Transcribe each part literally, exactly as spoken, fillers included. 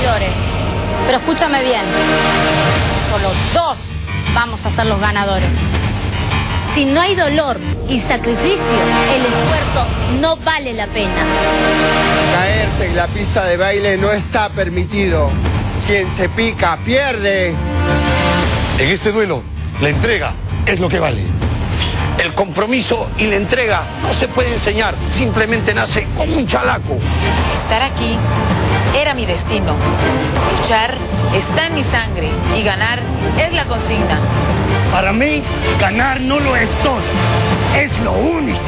competidores, pero escúchame bien, solo dos vamos a ser los ganadores. Si no hay dolor y sacrificio, el esfuerzo no vale la pena. Caerse en la pista de baile no está permitido. Quien se pica, pierde. En este duelo, la entrega es lo que vale. El compromiso y la entrega no se puede enseñar, simplemente nace como un chalaco. Estar aquí era mi destino. Luchar está en mi sangre y ganar es la consigna. Para mí, ganar no lo es todo, es lo único.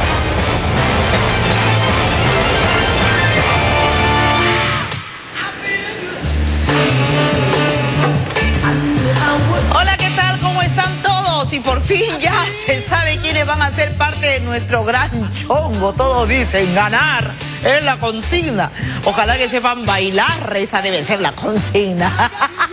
Hola, ¿qué tal? ¿Cómo están todos? Y por fin ya se sabe quiénes van a ser parte de nuestro gran chongo. Todos dicen ganar es la consigna. Ojalá que sepan bailar, esa debe ser la consigna.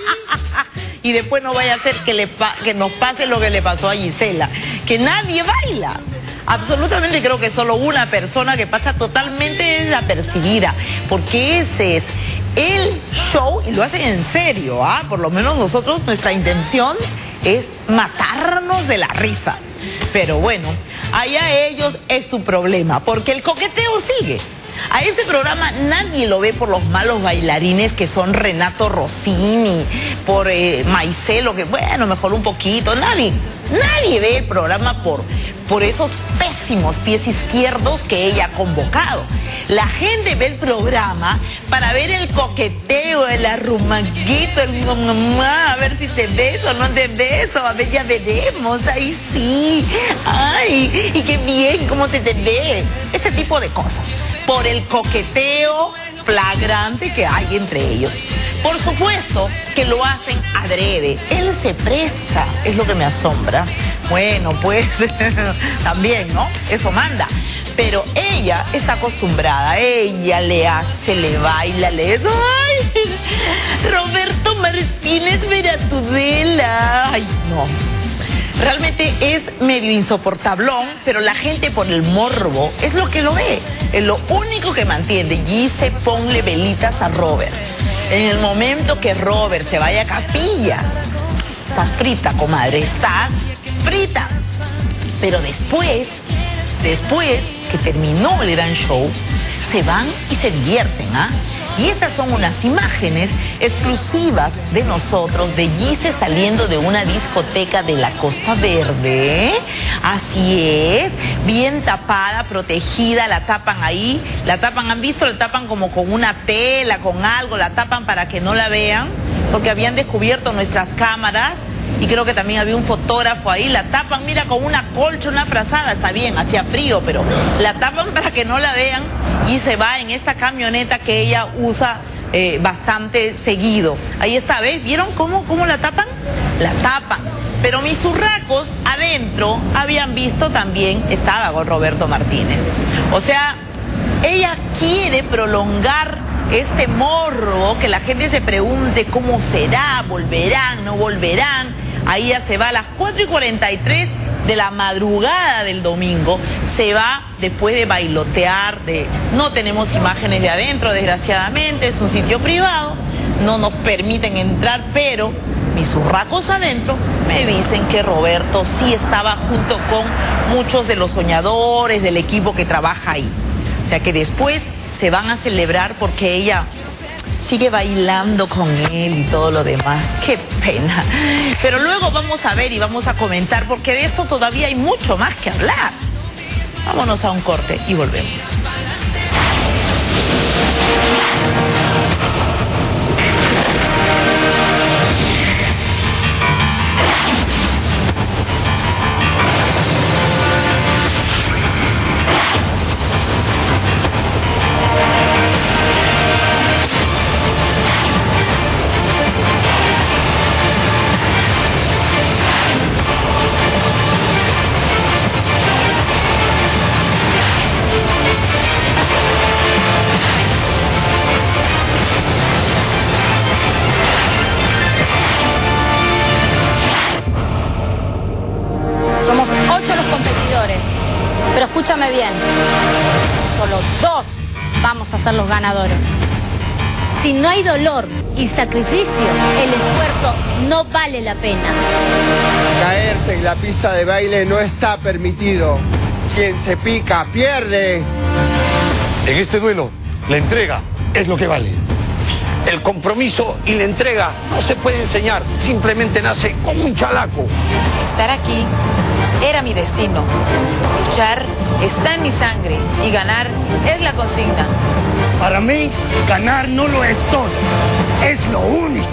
Y después no vaya a ser que, le pa que nos pase lo que le pasó a Gisela, que nadie baila. Absolutamente creo que solo una persona que pasa totalmente desapercibida, porque ese es el show y lo hacen en serio, ¿ah? Por lo menos nosotros, nuestra intención es matarnos de la risa. Pero bueno, allá ellos es su problema, porque el coqueteo sigue. A ese programa nadie lo ve por los malos bailarines que son Renato Rossini, por eh, Maicelo, que bueno, mejoró un poquito. Nadie, nadie ve el programa por, por esos pésimos pies izquierdos que ella ha convocado. La gente ve el programa para ver el coqueteo, el arrumaguito, el mamá, a ver si te beso o no te beso, a ver, ya veremos, ay sí, ay, y qué bien, cómo se te ve, ese tipo de cosas. Por el coqueteo flagrante que hay entre ellos. Por supuesto que lo hacen adrede. Él se presta, es lo que me asombra. Bueno, pues también, ¿no? Eso manda. Pero ella está acostumbrada, ella le hace, le baila, le... ¡Ay! Roberto Martínez Veratudela. Ay, no. Realmente es medio insoportablón, pero la gente por el morbo es lo que lo ve. Es lo único que mantiene. Gise, ponle velitas a Robert. En el momento que Robert se vaya a capilla, estás frita, comadre, estás frita. Pero después, después que terminó el gran show, se van y se divierten, ¿ah? Y estas son unas imágenes exclusivas de nosotros, de Gise saliendo de una discoteca de la Costa Verde. Así es, bien tapada, protegida, la tapan ahí, la tapan, ¿han visto? La tapan como con una tela, con algo, la tapan para que no la vean, porque habían descubierto nuestras cámaras. Y creo que también había un fotógrafo ahí, la tapan, mira, con una colcha, una frazada, está bien, hacía frío, pero la tapan para que no la vean y se va en esta camioneta que ella usa eh, bastante seguido. Ahí está, ¿ves? ¿Vieron cómo, cómo la tapan? La tapan. Pero mis urracos adentro habían visto también, estaba con Roberto Martínez. O sea, ella quiere prolongar este morbo, que la gente se pregunte cómo será, volverán, no volverán. Ahí ya se va a las cuatro y cuarenta y tres de la madrugada del domingo, se va después de bailotear, de no tenemos imágenes de adentro, desgraciadamente, es un sitio privado, no nos permiten entrar, pero mis urracos adentro me dicen que Roberto sí estaba junto con muchos de los soñadores del equipo que trabaja ahí. O sea que después se van a celebrar porque ella sigue bailando con él y todo lo demás. Qué pena. Pero luego vamos a ver y vamos a comentar, porque de esto todavía hay mucho más que hablar. Vámonos a un corte y volvemos. Somos ocho los competidores, pero escúchame bien, solo dos vamos a ser los ganadores. Si no hay dolor y sacrificio, el esfuerzo no vale la pena. Caerse en la pista de baile no está permitido. Quien se pica, pierde. En este duelo, la entrega es lo que vale. El compromiso y la entrega no se puede enseñar, simplemente nace con un chalaco. Estar aquí era mi destino. Luchar está en mi sangre y ganar es la consigna. Para mí, ganar no lo es todo, es lo único.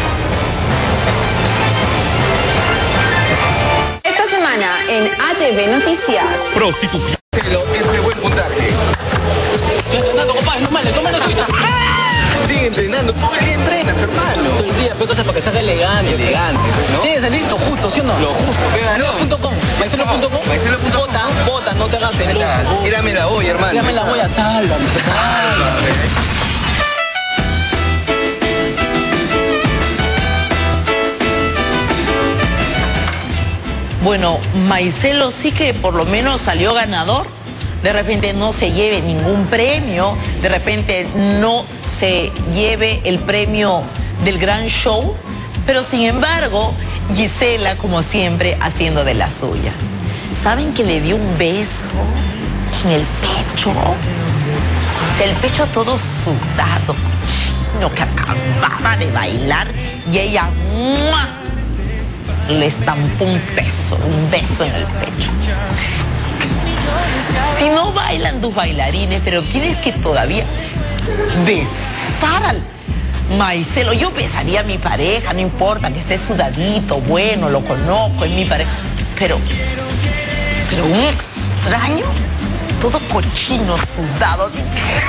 Esta semana en A T V Noticias. Prostitución. Entre buen puntaje. Entrenando, compadre, no male, tómalo suya. Sigue entrenando, todo el día entrenas, hermano. Todo el día, pero cosas para que salga elegante. Elegante, ¿no? Tienes que salir lo justo, ¿sí o no? Lo justo, pégalo. punto com, maicelo punto com. Maicelo punto com. Vota, vota, no te hagas el loco. Tírame la olla, hermano. Tírame la olla, sálvame, sálvame. Bueno, Maicelo sí que por lo menos salió ganador. De repente no se lleve ningún premio, de repente no se lleve el premio del gran show, pero sin embargo, Gisela, como siempre, haciendo de la suya. ¿Saben que le dio un beso en el pecho? El pecho todo sudado, lo que acababa de bailar, y ella ¡mua! Le estampó un beso, un beso en el pecho. Si no bailan tus bailarines, pero tienes que todavía besar al Maicelo. Yo besaría a mi pareja, no importa que esté sudadito, bueno, lo conozco, es mi pareja. Pero, pero un extraño, todo cochino, sudado. Así.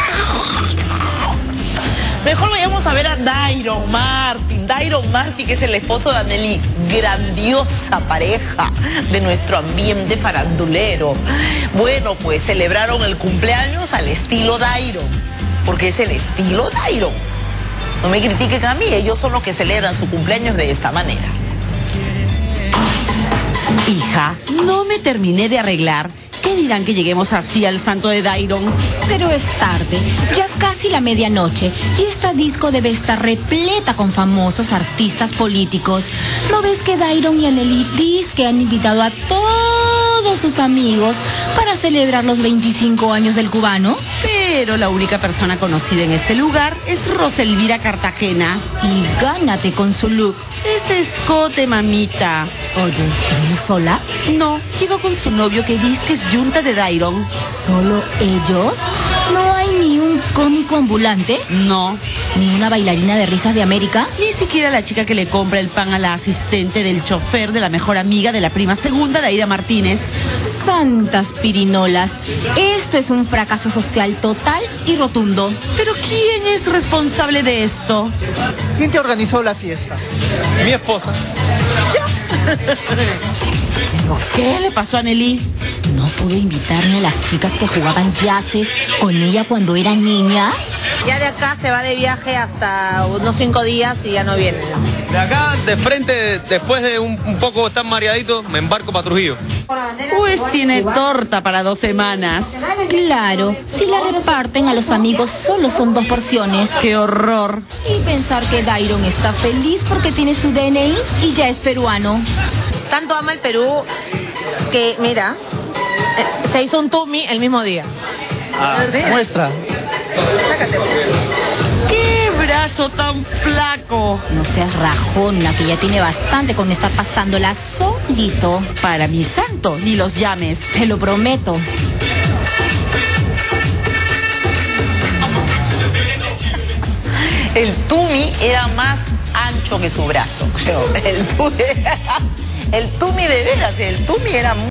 Mejor vayamos a ver a Dairon Martin. Dairon Martin, que es el esposo de Anneli, grandiosa pareja de nuestro ambiente farandulero. Bueno, pues celebraron el cumpleaños al estilo Dairon, porque es el estilo Dairon. No me critiquen a mí, ellos son los que celebran su cumpleaños de esta manera. Hija, no me terminé de arreglar. ¿Qué dirán que lleguemos así al santo de Dairon? Pero es tarde, ya casi la medianoche, y esta disco debe estar repleta con famosos artistas políticos. ¿No ves que Dairon y Anneli dice que han invitado a todos sus amigos para celebrar los veinticinco años del cubano? Pero la única persona conocida en este lugar es Roselvira Cartagena. Y gánate con su look. Ese escote, mamita. Oye, ¿viene sola? No, llegó con su novio que dice que es yunta de Dairon. ¿Solo ellos? ¿No hay ni un cómico ambulante? No. ¿Ni una bailarina de risas de América? Ni siquiera la chica que le compra el pan a la asistente del chofer de la mejor amiga de la prima segunda de Aida Martínez. Santas pirinolas. Esto es un fracaso social total y rotundo. ¿Pero quién es responsable de esto? ¿Quién te organizó la fiesta? Mi esposa. ¿Pero qué le pasó a Anneli? ¿No pude invitarme a las chicas que jugaban yaces con ella cuando era niña? Ya de acá se va de viaje hasta unos cinco días y ya no viene. De acá, de frente, después de un, un poco estar mareadito, me embarco para Trujillo. Pues tiene torta para dos semanas. Claro, si la reparten a los amigos solo son dos porciones. ¡Qué horror! Y pensar que Dairon está feliz porque tiene su D N I y ya es peruano. Tanto ama el Perú que, mira, se hizo un tumi el mismo día. Ah, muestra. Sácate. ¡Qué brazo tan flaco! No seas rajona, que ya tiene bastante con estar pasándola solito. Para mi santo, ni los llames. Te lo prometo. El tumi era más ancho que su brazo, creo. El tumi, el tumi de veras, el tumi era